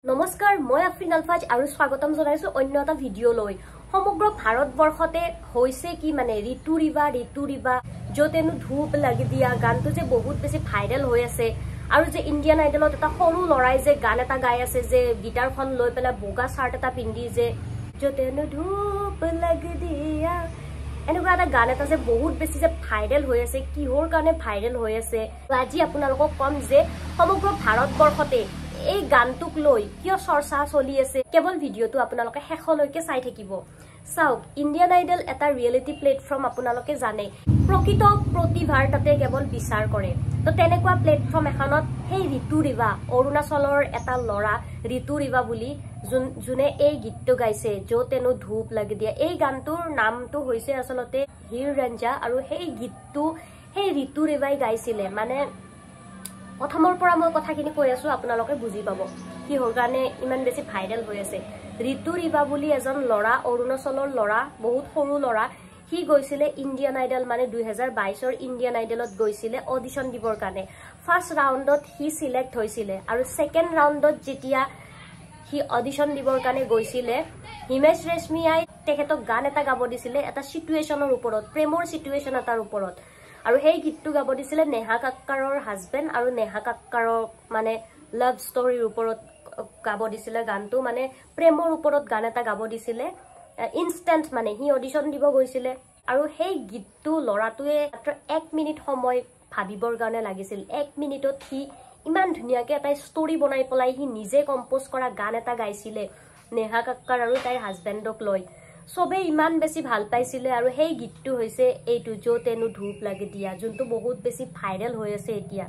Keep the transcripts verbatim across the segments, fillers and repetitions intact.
নমস্কাৰ মই আফ্ৰিন আলফাজ আৰু স্বাগতম জনাইছো অন্য এটা ভিডিও লৈ সমগ্ৰ ভাৰতবৰ্ষতে হৈছে কি মানে ঋতু ৰিবা ঋতু ৰিবা যতেনো ধূপ লাগি দিয়া গানটো যে বহুত বেছি ভাইৰাল হৈ আছে আৰু যে ইণ্ডিয়ান আইডলত এটা সৰু লৰাই যে গান এটা গাই আছে যে গিটাৰখন লৈ পেলা বগা শাৰ্ট এটা পিন্ধি যে যতেনো ধূপ লাগি দিয়া এনেকুৱা এটা গান এটা যে বহুত বেছি যে ভাইৰাল হৈ আছে কিহৰ কাৰণে ভাইৰাল হৈ আছে আজি আপোনালোকক কম যে সমগ্ৰ ভাৰতবৰ্ষতে এই গানটোক লৈ কিয় চৰ্চা চলি আছে কেৱল ভিডিওটো আপোনালোকে শেষলৈকে চাই থাকিব চাওক ইণ্ডিয়ান আইডল এটা ৰিয়েলিটি প্লেটফৰ্ম আপোনালোকে জানে প্ৰকৃত প্ৰতিভাৰ তাতে কেৱল বিচাৰ কৰে তো তেনেকুৱা প্লেটফৰ্ম এখনত সেই ঋতু ৰিবা অৰুণাচলৰ এটা লৰা ঋতু ৰিবা বুলি যোনে এই গীতটো গাইছে যতেনো ধূপ লাগি দিয়া এই গানটোৰ নামটো হৈছে আচলতে হেৰ ranjha আৰু সেই গীতটো সেই ঋতু ৰিবাই গাইছিলে মানে প্ৰথমৰ পৰা মই কথাখিনি কৈ আছো আপোনালোকে বুজি পাব কি হল কাৰণে ইমান বেছি ভাইৰাল হৈ আছে ঋতু ৰিবা বুলি এজন লৰা অৰুণাচলৰ লৰা বহুত সৰু লৰা হি গৈছিলে ইণ্ডিয়ান আইডল মানে দুই হাজাৰ বাইশ ৰ ইণ্ডিয়ান আইডলত গৈছিলে অডিশন দিবৰ কাৰণে ফাৰ্স্ট ৰাউণ্ডত হি সিলেক্ট হৈছিলে আৰু সেকেন্ড ৰাউণ্ডত যেতিয়া হি অডিশন দিবৰ কাৰণে গৈছিলে হিমেশ ৰেশমিয়াই তেখেতক গান এটা গাব দিছিলে এটা সিচুৱেচনৰ ওপৰত প্ৰেমৰ সিচুৱেচন এটাৰ ওপৰত আৰু সেই গীতটো গাব দিছিলে নেহা কাক্কাৰৰ হাজবেণ্ড আৰু নেহা কাক্কাৰৰ মানে লাভ ষ্টৰীৰ ওপৰত গাব দিছিলে গানটো মানে প্ৰেমৰ ওপৰত গান এটা গাব দিছিলে ইনষ্টেন্ট মানে হি অডিশন দিব গৈছিলে আৰু সেই গীতটো লৰাটোৱে মাত্ৰ এক মিনিট সময় ভাবিবৰ কাৰণে লাগিছিল এক মিনিটত হি ইমান ধুনীয়াকে এটা ষ্টৰী বনাই পেলাই হি নিজে কম্পোজ কৰা গান এটা গাইছিলে নেহা কাক্কাৰ আৰু তাইৰ হাজবেণ্ডক লৈ সবে ইমান বেছি ভাল পাইছিলে আৰু সেই গীতটো হৈছে এইটো যতেনো ধূপ লাগি দিয়া যোনটো বহুত বেছি ভাইৰাল হৈ আছে এতিয়া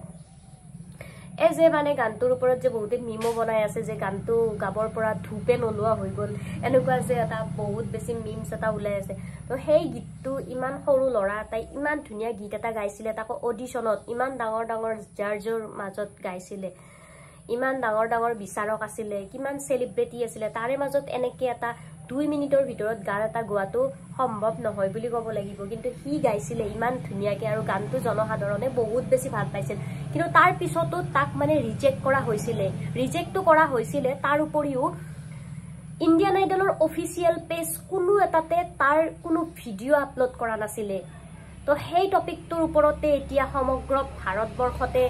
এ যে মানে গানটোৰ ওপৰত যে বহুতে মিমো বনাই আছে যে গানটো গাবৰ পৰা ধূপে নলোৱা হৈ গল এনেকুৱা যে এটা বহুত বেছি মিমছ এটা ওলাই আছে তো সেই গীতটো ইমান সৰু লৰা তাই ইমান ধুনীয়া গীত এটা গাইছিলে তাকো অডিশনত ইমান ডাঙৰ ডাঙৰ জাৰ্জৰ মাজত গাইছিলে ইমান ডাঙৰ ডাঙৰ বিচাৰক আছিলে কিমান সেলিব্ৰিটি আছিলে তাৰে মাজত এনেকে এটা দুই মিনিটৰ ভিতৰত গান এটা গোৱাটো সম্ভৱ নহয় বুলি ক'ব লাগিব কিন্তু হি গাইছিলে ইমান ধুনীয়াকে আৰু গানটো জনসাধাৰণে বহুত বেছি ভাল পাইছিল কিন্তু তাৰ পিছতো তাক মানে ৰিজেক্ট কৰা হৈছিলে ৰিজেক্টটো কৰা হৈছিলে তাৰ উপৰিও ইণ্ডিয়ান আইডলৰ অফিচিয়েল পেজ কোনো এটাতে তাৰ কোনো ভিডিঅ' আপলোড কৰা নাছিলে তো সেই টপিকটোৰ ওপৰতে এতিয়া সমগ্ৰ ভাৰতবৰ্ষতে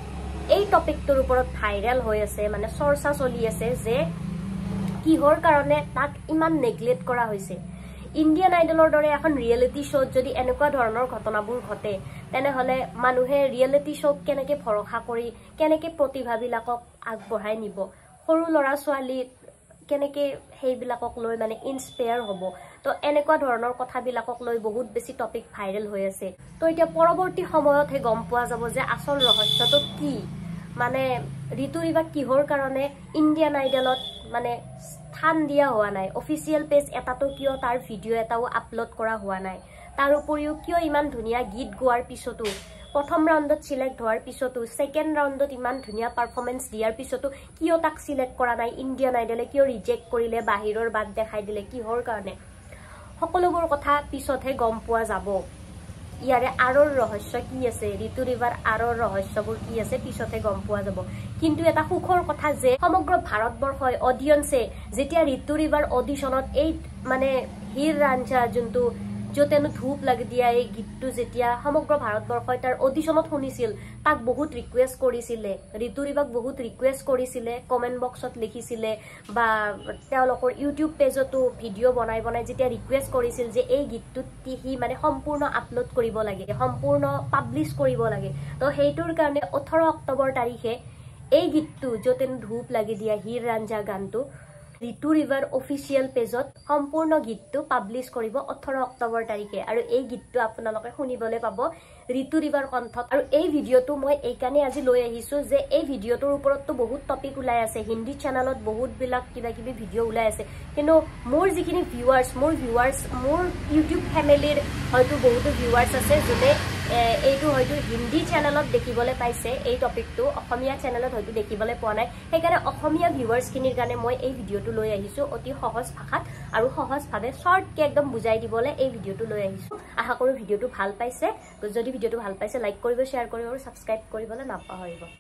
এই টপিকটোৰ ওপৰত ভাইৰাল হৈ আছে মানে চৰ্চা চলি আছে যে কিহৰ কাৰণে তাক ইমান নেগলেক্ট কৰা হৈছে ইণ্ডিয়ান আইডলৰ দৰে এখন ৰিয়েলিটি শ্ব'ত যদি এনেকুৱা ধৰণৰ ঘটনাবোৰ ঘটে তেনেহলে মানুহে ৰিয়েলিটি শ্ব'ক কেনেকে ভৰসা কৰি কেনেকে প্ৰতিভাবিলাকক আগবঢ়াই নিব সৰু ল'ৰা ছোৱালী কেনেকে সেইবিলাকক লৈ মানে ইনস্পায়াৰ হ'ব তো এনেকুৱা ধৰণৰ কথাবিলাকক লৈ বহুত বেছি টপিক ভাইৰেল হৈ আছে তো এতিয়া পৰৱৰ্তী সময়তহে গম পোৱা যাব যে আচল ৰহস্যটো কি মানে ঋতু ৰিবা কিহৰ কাৰণে ইণ্ডিয়ান আইডলত মানে স্থান দিয়া হোৱা নাই অফিচিয়েল পেজ এটাতো কিয় তাৰ ভিডিঅ' এটাও আপলোড কৰা হোৱা নাই তাৰ উপৰিও কিয় ইমান ধুনীয়া গীত গোৱাৰ পিছতো প্ৰথম ৰাউণ্ডত সিলেক্ট হোৱাৰ পিছতো সেকেন্ড ৰাউণ্ডত ইমান ধুনীয়া পাৰফৰ্মেন্স দিয়াৰ পিছতো কিয় তাক সিলেক্ট কৰা নাই ইণ্ডিয়ান আইডলে কিয় ৰিজেক্ট কৰিলে বাহিৰৰ বাদ দেখাই দিলে কিহৰ কাৰণে সকলোবোৰ কথা পিছতহে গম পোৱা যাব ইয়াৰে আৰৰ ৰহস্য কি আছে ঋতু ৰিবাৰ আৰৰ ৰহস্যবোৰ কি আছে পিছতে গম পোৱা যাব কিন্তু এটা সুখৰ কথা যে সমগ্ৰ ভাৰতবৰ্ষই অডিয়েন্সে যেতিয়া ঋতু ৰিবাৰ অডিশনত এই মানে হেৰ ranjha যোনটো যতেনো ধূপ লাগি দিয়া এই গীতটো যেতিয়া সমগ্ৰ ভাৰতবৰ্ষই তাৰ অডিশনত শুনিছিল তাক বহুত ৰিকুৱেষ্ট কৰিছিলে ঋতু ৰিবাক বহুত ৰিকুৱেষ্ট কৰিছিলে কমেন্ট বক্সত লিখিছিলে বা তেওঁলোকৰ ইউটিউব পেজতো ভিডিঅ' বনাই বনাই যেতিয়া ৰিকুৱেষ্ট কৰিছিল যে এই গীতটো হি মানে সম্পূৰ্ণ আপলোড কৰিব লাগে সম্পূৰ্ণ পাব্লিছ কৰিব লাগে তো সেইটোৰ কাৰণে ওঠৰ অক্টোবৰ তাৰিখে এই গীতটো যতেনো ধূপ লাগি দিয়া হেৰ ranjha গানটো ঋতু ৰিবাৰ অফিচিয়েল পেজত সম্পূৰ্ণ গীতটো পাব্লিছ কৰিব ওঠৰ অক্টোবৰ তাৰিখে আৰু এই গীতটো আপোনালোকে শুনিবলৈ পাব ঋতু ৰিবাৰ কণ্ঠত আৰু এই ভিডিঅ'টো মই এইকাৰণে আজি লৈ আহিছো যে এই ভিডিঅ'টোৰ ওপৰততো বহুত টপিক ওলাই আছে হিন্দী চেনেলত বহুত বিলাক কিবা কিবি ভিডিঅ' ওলাই আছে কিন্তু মোৰ যিখিনি ভিউৱাৰ্ছ মোৰ ভিউৱাৰ্ছ মোৰ ইউটিউব ফেমিলিৰ হয়তো বহুতো ভিউৱাৰ্ছ আছে যোনে এইটো হয়তো হিন্দী চেনেলত দেখিবলৈ পাইছে এই টপিকটো অসমীয়া চেনেলত হয়তো দেখিবলৈ পোৱা নাই সেইকাৰণে অসমীয়া ভিউৱাৰ্ছখিনিৰ কাৰণে মই এই ভিডিঅ'টো লৈ আহিছো অতি সহজ ভাষাত আৰু সহজভাৱে শৰ্টকে একদম বুজাই দিবলৈ এই ভিডিঅ'টো লৈ আহিছো আশা কৰো ভিডিঅ'টো ভাল পাইছে যদি ভিডিঅ'টো ভাল পাইছে লাইক কৰিব শ্বেয়াৰ কৰিব আৰু সাবস্ক্ৰাইব কৰিবলৈ নাপাহৰিব